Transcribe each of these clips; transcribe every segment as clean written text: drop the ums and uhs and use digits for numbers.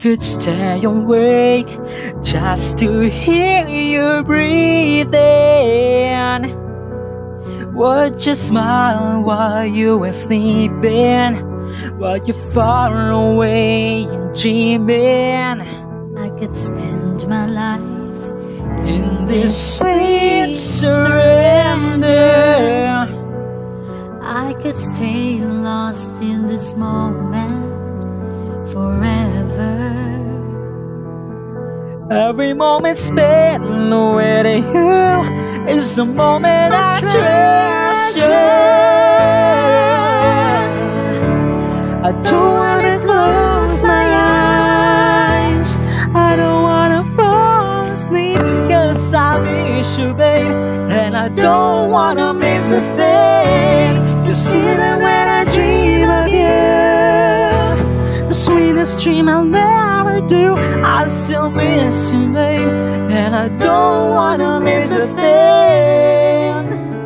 could stay awake just to hear you breathing. Would you smile while you were sleeping, while you're far away and dreaming? I could spend my life in this sweet surrender. I could stay lost in this moment forever. Every moment spent with you is a moment I treasure. I don't wanna close my eyes, I don't wanna fall asleep, 'cause I miss you, babe, and I don't wanna miss a thing. 'Cause even when I dream of you, the sweetest dream I'll never do, I still miss you, babe, and I don't wanna miss a thing.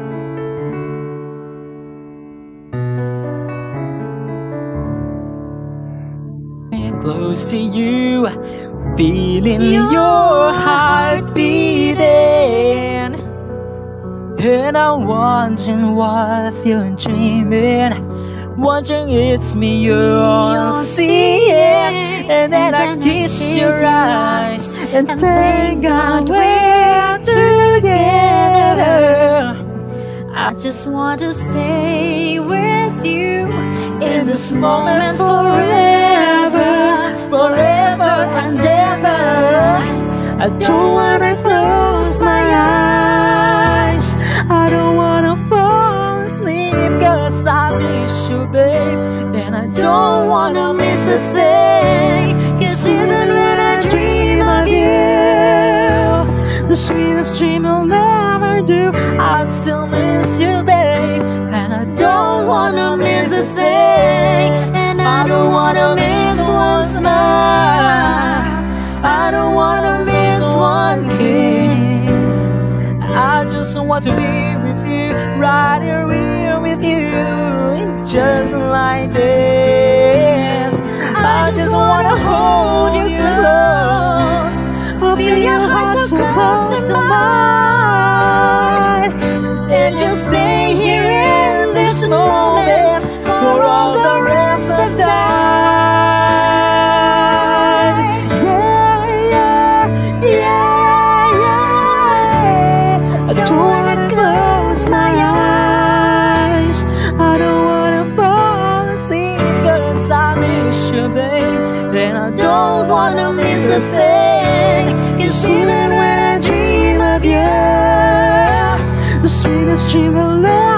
Being close to you, feeling your heart beating, and I'm wondering what you're dreaming, wondering it's me you're seeing. And then I kiss your eyes and thank God we're together. I just want to stay with you in this moment forever, forever and ever. I don't wanna close my eyes, I don't wanna fall asleep, 'cause I miss you, babe, and I don't wanna miss a thing. 'Cause even when I dream of you, the sweetest dream I'll never do, I'd still miss you, babe, and I don't wanna miss a thing. And I don't wanna miss one smile, I don't wanna miss one kiss. I just want to be with you, right here with you, just like this. I just wanna hold you close, feel your heart so close to mine, and just stay here in this moment for all the rest of time. Yeah, yeah, yeah, yeah. I don't wanna close my eyes, I don't wanna fall asleep, 'cause I miss you, babe, and I don't wanna miss a thing. 'Cause even when I dream of you, the sweetest dream I'll